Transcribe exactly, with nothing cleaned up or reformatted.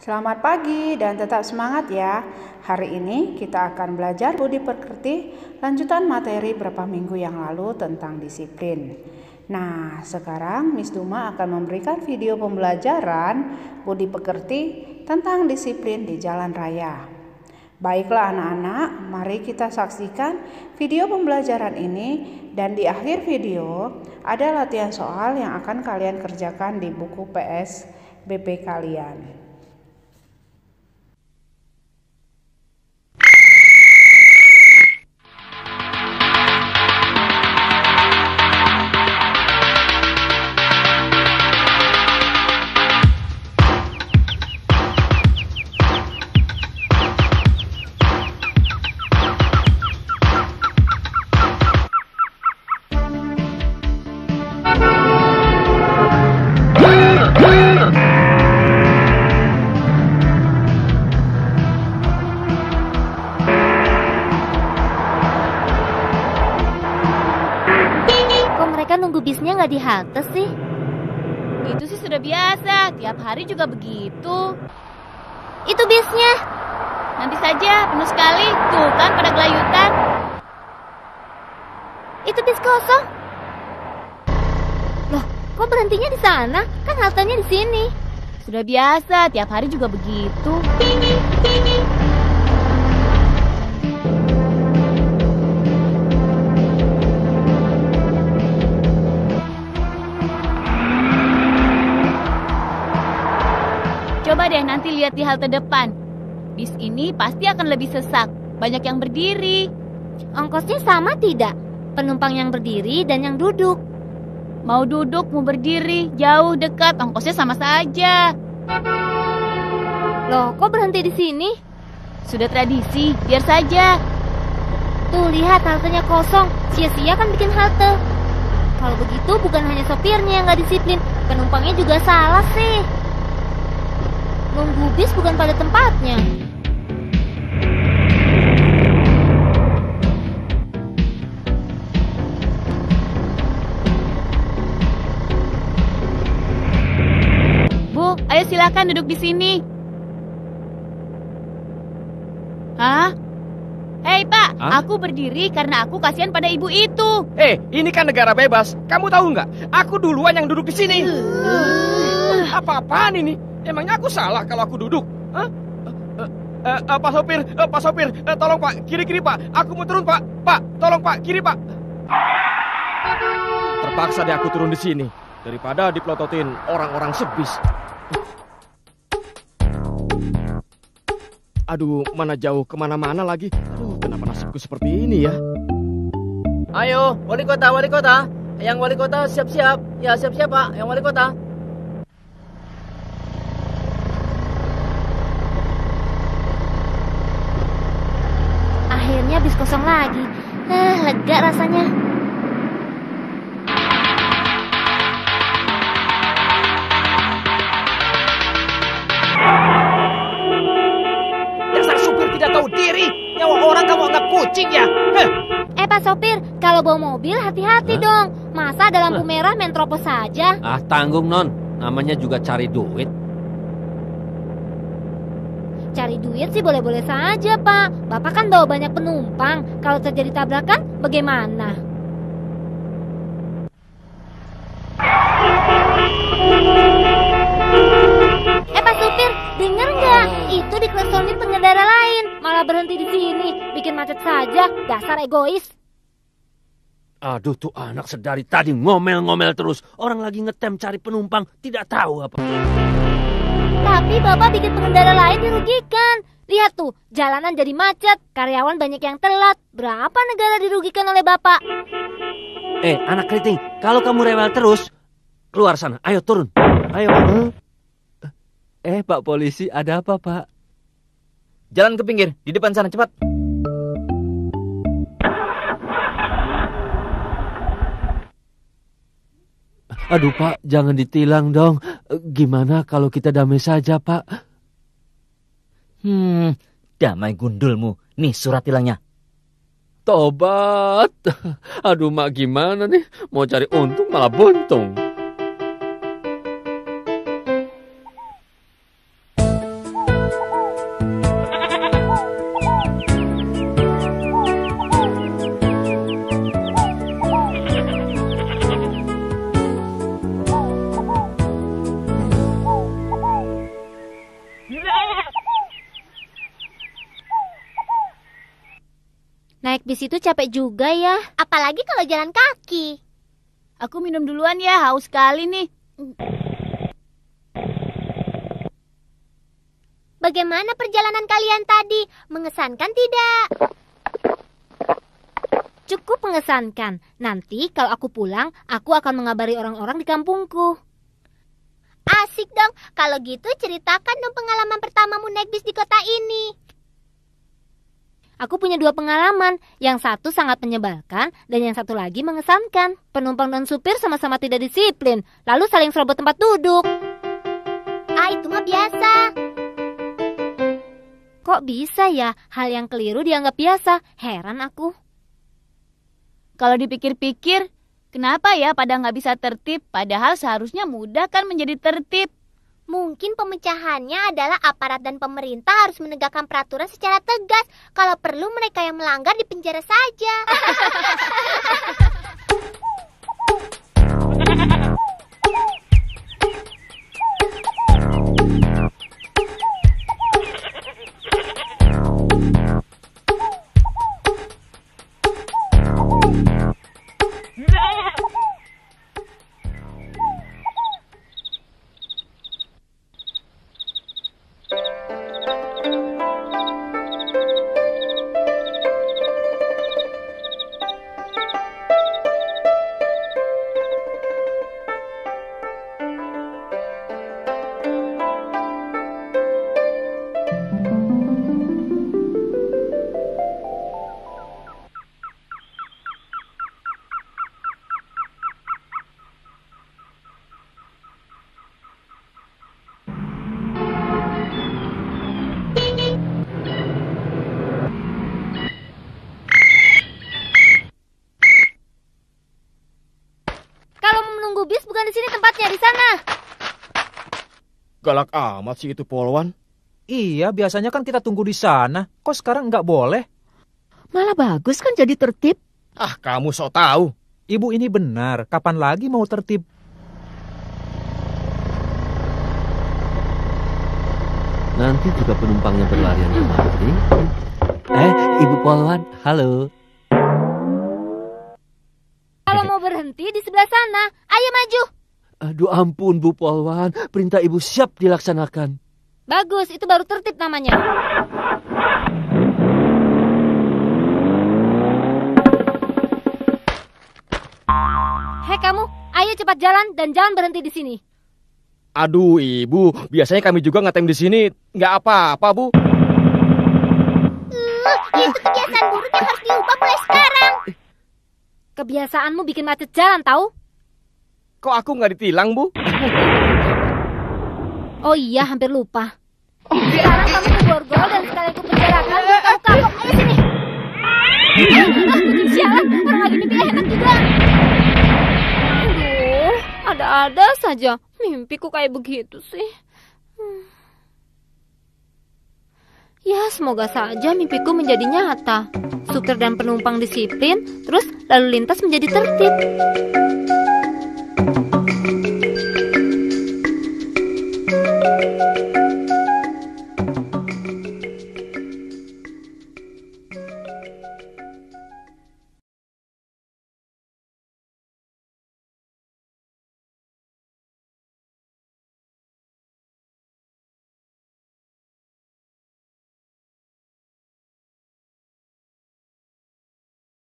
Selamat pagi dan tetap semangat ya. Hari ini kita akan belajar budi pekerti lanjutan materi beberapa minggu yang lalu tentang disiplin. Nah, sekarang Miss Duma akan memberikan video pembelajaran budi pekerti tentang disiplin di jalan raya. Baiklah anak-anak, mari kita saksikan video pembelajaran ini dan di akhir video ada latihan soal yang akan kalian kerjakan di buku P S B B kalian. Nunggu bisnya nggak di halte sih? Itu sih sudah biasa, tiap hari juga begitu. Itu bisnya. Nanti saja, penuh sekali. Tuh kan pada gelayutan. Itu bis kosong. Loh, kok berhentinya di sana? Kan haltenya di sini. Sudah biasa, tiap hari juga begitu. Coba deh nanti lihat di halte depan. Bis ini pasti akan lebih sesak. Banyak yang berdiri. Ongkosnya sama tidak? Penumpang yang berdiri dan yang duduk. Mau duduk, mau berdiri, jauh, dekat, ongkosnya sama saja. Loh, kok berhenti di sini? Sudah tradisi, biar saja. Tuh, lihat haltenya kosong. Sia-sia kan bikin halte. Kalau begitu bukan hanya sopirnya yang nggak disiplin, penumpangnya juga salah sih. Nunggu bis bukan pada tempatnya. Bu, ayo silakan duduk di sini. Hah? Hei Pak, Hah? Aku berdiri karena aku kasihan pada ibu itu. Eh, ini kan negara bebas. Kamu tahu nggak? Aku duluan yang duduk di sini. Uh. Apa-apaan ini? Emangnya aku salah kalau aku duduk? Hah? Uh, uh, uh, uh, Pak sopir, uh, Pak sopir, uh, tolong Pak, kiri-kiri Pak. Aku mau turun Pak. Pak, tolong Pak, kiri Pak. Terpaksa deh aku turun di sini daripada dipelototin orang-orang sebis. Aduh, mana jauh kemana-mana lagi. Aduh, kenapa nasibku seperti ini ya? Ayo, wali kota, wali kota. Yang wali kota siap-siap. Ya, siap-siap Pak, yang wali kota. Akhirnya bis kosong lagi. Eh, lega rasanya. Dasar supir tidak tahu diri. Nyawa orang kamu anggap kucing ya? Heh. Eh Pak sopir, kalau bawa mobil hati-hati dong. Masa ada lampu merah main terobos saja? Ah, tanggung non. Namanya juga cari duit. Cari duit sih boleh-boleh saja, Pak. Bapak kan bawa banyak penumpang. Kalau terjadi tabrakan, bagaimana? Eh, Pak supir, dengar nggak? Itu dikelesonin pengendara lain. Malah berhenti di sini. Bikin macet saja. Dasar egois. Aduh, tuh anak sedari tadi ngomel-ngomel terus. Orang lagi ngetem cari penumpang, tidak tahu apa. Tapi Bapak bikin pengendara lain dirugikan. Lihat tuh, jalanan jadi macet, karyawan banyak yang telat. Berapa negara dirugikan oleh Bapak? Eh, anak keriting, kalau kamu rewel terus, keluar sana. Ayo turun. Ayo. Eh, Pak Polisi, ada apa, Pak? Jalan ke pinggir, di depan sana, cepat. Aduh Pak, jangan ditilang dong. Gimana kalau kita damai saja Pak? Hmm, damai gundulmu. Nih surat tilangnya. Tobat. Aduh Mak, gimana nih? Mau cari untung malah buntung. bis itu capek juga ya. Apalagi kalau jalan kaki. Aku minum duluan ya, haus sekali nih. Bagaimana perjalanan kalian tadi? Mengesankan tidak? Cukup mengesankan. Nanti kalau aku pulang, aku akan mengabari orang-orang di kampungku. Asik dong. Kalau gitu ceritakan dong pengalaman pertamamu naik bis di kota ini. Aku punya dua pengalaman. Yang satu sangat menyebalkan dan yang satu lagi mengesankan. Penumpang dan supir sama-sama tidak disiplin, lalu saling serobot tempat duduk. Ah, itu mah biasa. Kok bisa ya hal yang keliru dianggap biasa? Heran aku. Kalau dipikir-pikir, kenapa ya pada nggak bisa tertib? Padahal seharusnya mudah kan menjadi tertib. Mungkin pemecahannya adalah aparat dan pemerintah harus menegakkan peraturan secara tegas. Kalau perlu mereka yang melanggar dipenjara saja. Bis bukan di sini tempatnya, di sana. Galak amat sih itu Polwan. Iya, biasanya kan kita tunggu di sana. Kok sekarang nggak boleh? Malah bagus kan jadi tertib. Ah, kamu sok tahu. Ibu ini benar. Kapan lagi mau tertib? Nanti juga penumpangnya berlarian kemari. Eh, Ibu Polwan, halo. Kalau mau berhenti di sebelah sana, ayo maju. Aduh ampun Bu Polwan, perintah Ibu siap dilaksanakan. Bagus, itu baru tertib namanya. Hei kamu, ayo cepat jalan dan jangan berhenti di sini. Aduh Ibu, biasanya kami juga ngetem di sini. Nggak apa-apa Bu. Uh, itu kebiasaan buruk yang harus diubah mulai sekarang. Kebiasaanmu bikin macet jalan, tahu? Kok aku nggak ditilang, Bu? Oh iya, hampir lupa. Sekarang kamu ke borgol dan sekalian ku penjarakan biar kamu kapok. Ayo sini. Sialan, orang lagi mimpi enak juga. Aduh, ada-ada saja. Mimpiku kayak begitu sih. Hmm. Ya, semoga saja mimpiku menjadi nyata. Supir dan penumpang disiplin, terus lalu lintas menjadi tertib.